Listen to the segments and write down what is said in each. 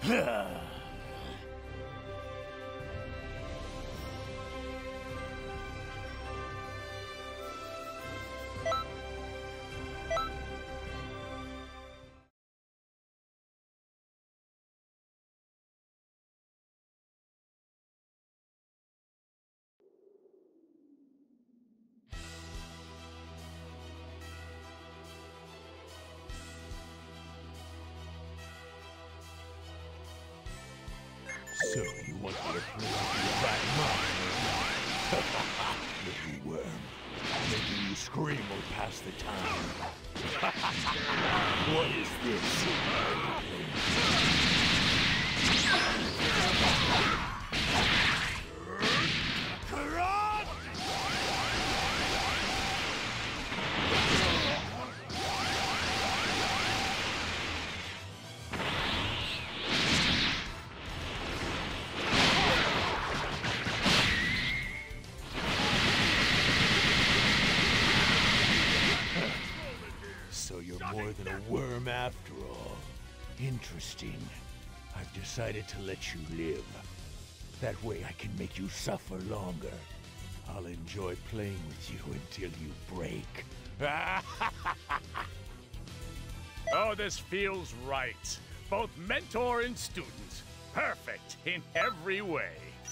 So you want me to play with your back mouth? Little worm. Making you scream will pass the time. What is this? Karat! So you're more than a worm after all. Interesting. I've decided to let you live. That way I can make you suffer longer. I'll enjoy playing with you until you break. Oh, this feels right. Both mentor and student. Perfect in every way.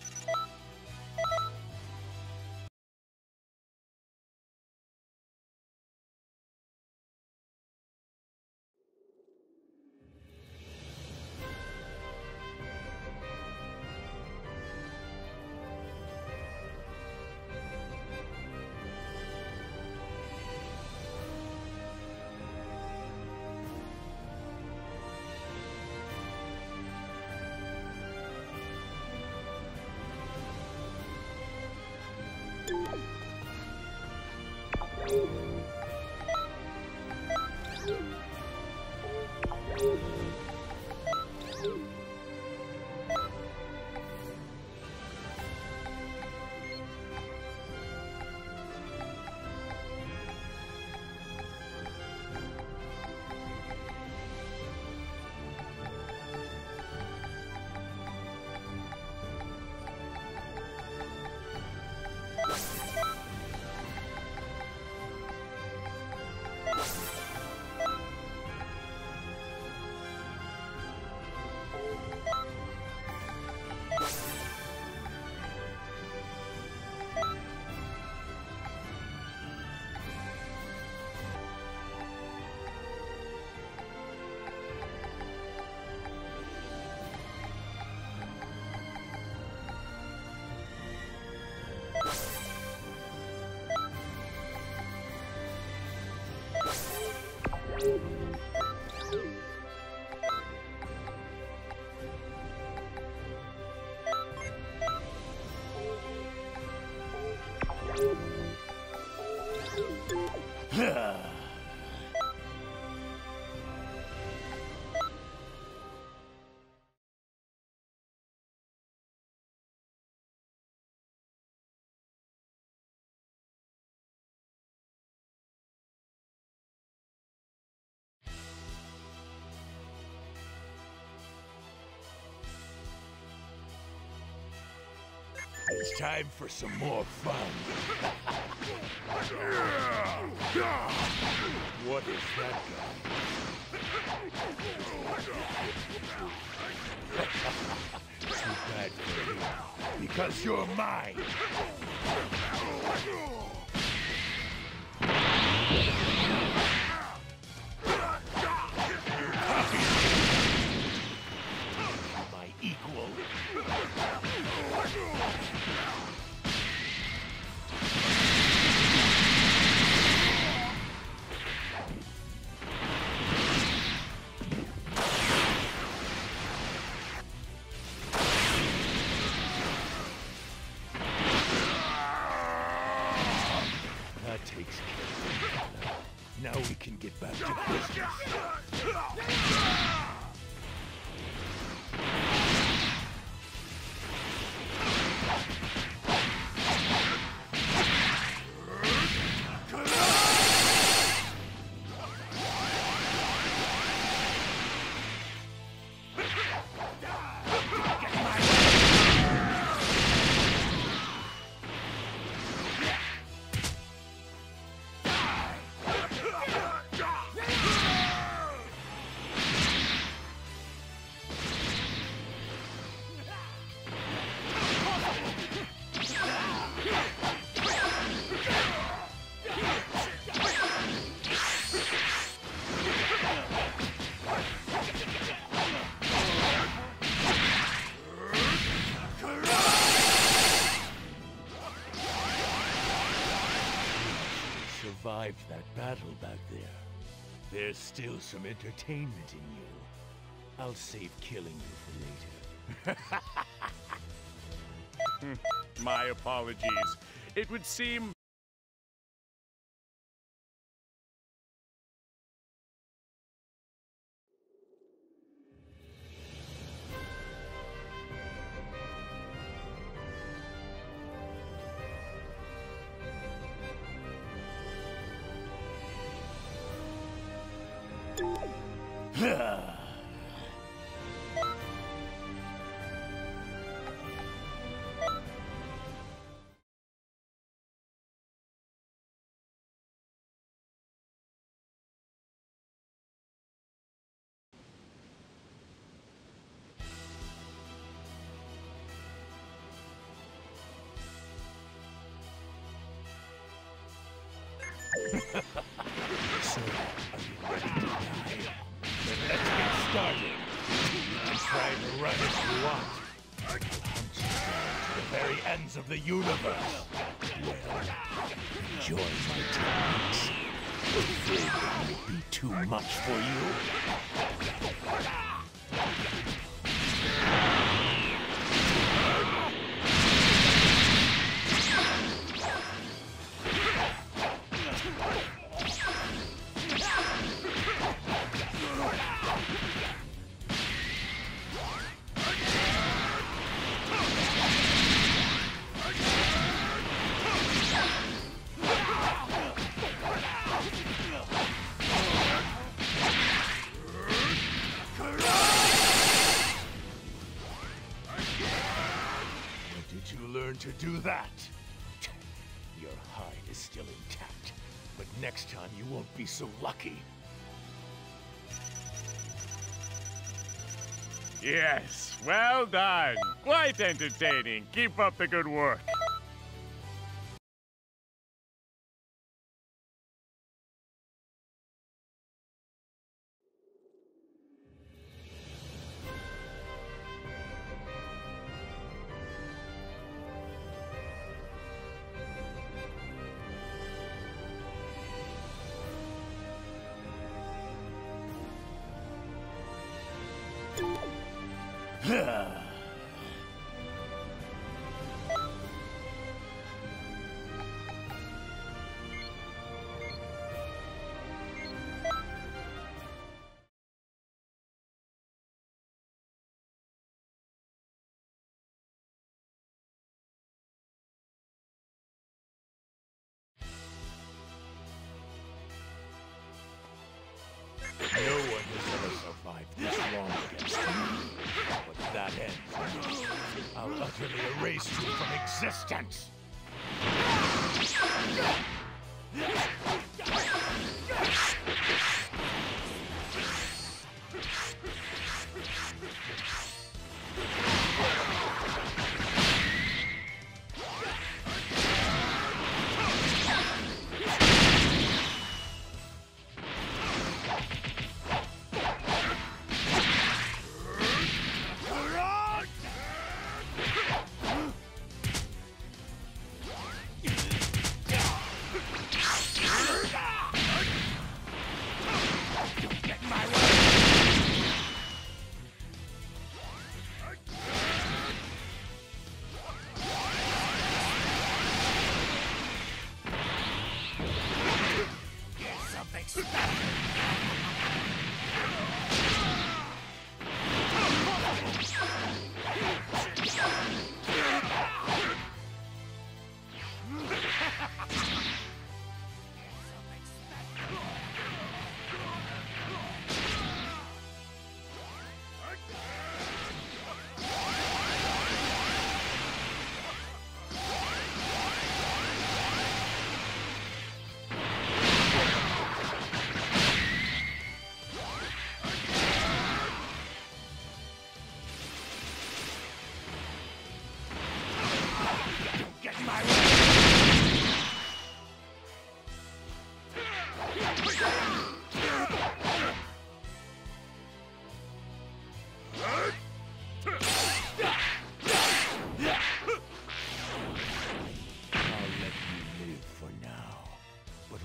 It's time for some more fun. What is that guy? Too bad for you, because you're mine. My equal. That takes care of it. Now we can get back to business. survived that battle back there. There's still some entertainment in you. I'll save killing you for later. My apologies. It would seem... So, are you ready to die? Then let's get started. You can try to run if you want. I'll hunt you down to the very ends of the universe. Well, enjoy my techniques. Afraid it might be too much for you? To do that. Your hide is still intact, but next time you won't be so lucky. Yes, well done. Quite entertaining. Keep up the good work. No one has ever survived this long against me. But that ends. I'll utterly erase you from existence.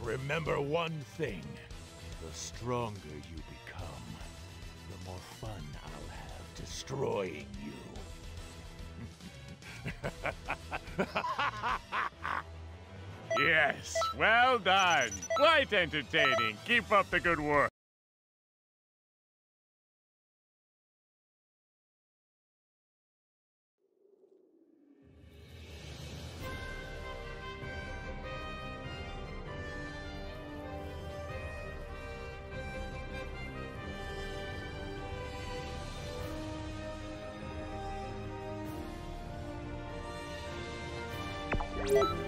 Remember one thing. The stronger you become, the more fun I'll have destroying you. Yes, well done. Quite entertaining. Keep up the good work. You